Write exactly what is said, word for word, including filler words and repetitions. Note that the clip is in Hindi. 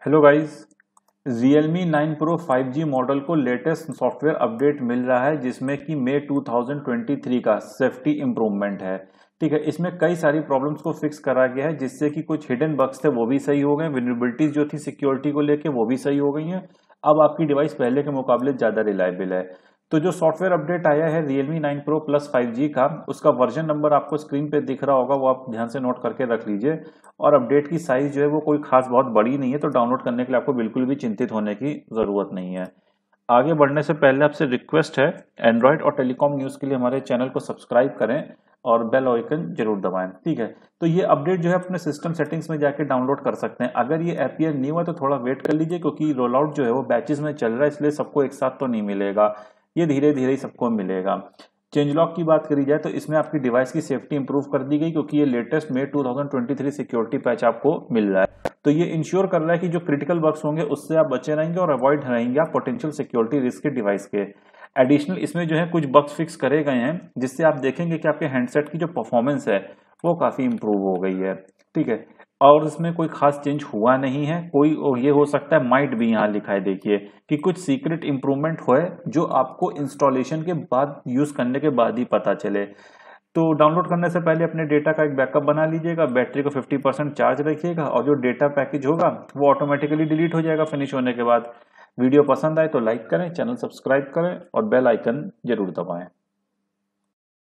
Hello guys, Realme nine Pro five G model को लेटेस्ट सॉफ्टवेयर अपडेट मिल रहा है जिसमें कि May two thousand twenty three का सेफ्टी इम्प्रूवमेंट है। ठीक है, इसमें कई सारी प्रॉब्लम्स को फिक्स करा गया है जिससे कि कुछ हिडन बग्स थे वो भी सही हो गए, vulnerabilities जो थी सिक्योरिटी को लेके वो भी सही हो गई हैं। अब आपकी डिवाइस पहले के मुकाबले ज़्यादा रिलायबल है। तो जो सॉफ्टवेयर अपडेट आया है Realme nine Pro plus five G का, उसका वर्जन नंबर आपको स्क्रीन पे दिख रहा होगा, वो आप ध्यान से नोट करके रख लीजिए। और अपडेट की साइज जो है वो कोई खास बहुत बड़ी नहीं है, तो डाउनलोड करने के लिए आपको बिल्कुल भी चिंतित होने की ज़रूरत नहीं है। आगे बढ़ने से पहले आपसे रिक्वेस्ट है, एंड्रॉयड और टेलीकॉम न्यूज़ के लिए हमारे चैनल को सब्सक्राइब करें और बेल आइकन जरूर दबाएं। ठीक है, तो ये अपडेट जो है अपने सिस्टम सेटिंग्स में जाके डाउनलोड कर सकते हैं। अगर ये एपीआर न्यू है तो थोड़ा वेट कर लीजिए, क्योंकि रोल आउट जो है वो बैचेस में चल रहा है, इसलिए सबको एक साथ तो नहीं मिलेगा, ये धीरे धीरे ही सबको मिलेगा। चेंज लॉक की बात करी जाए तो इसमें आपकी डिवाइस की सेफ्टी इंप्रूव कर दी गई, क्योंकि ये latest May two thousand twenty three security patch आपको मिल रहा है। तो ये इंश्योर कर रहा है कि जो क्रिटिकल बग्स होंगे उससे आप बचे रहेंगे और अवॉइड रहेंगे आप पोटेंशियल सिक्योरिटी रिस्क के डिवाइस के। एडिशनल इसमें जो है कुछ बग्स फिक्स करे गए हैं जिससे आप देखेंगे कि आपके हैंडसेट की जो परफॉर्मेंस है वो काफी इंप्रूव हो गई है। ठीक है, और इसमें कोई खास चेंज हुआ नहीं है। कोई ये हो सकता है, माइट भी यहाँ लिखा है, देखिए कि कुछ सीक्रेट इंप्रूवमेंट हुए जो आपको इंस्टॉलेशन के बाद यूज करने के बाद ही पता चले। तो डाउनलोड करने से पहले अपने डेटा का एक बैकअप बना लीजिएगा, बैटरी को फिफ्टी परसेंट चार्ज रखिएगा और जो डेटा पैकेज होगा वो ऑटोमेटिकली डिलीट हो जाएगा फिनिश होने के बाद। वीडियो पसंद आए तो लाइक करें, चैनल सब्सक्राइब करें और बेल आइकन जरूर दबाएं।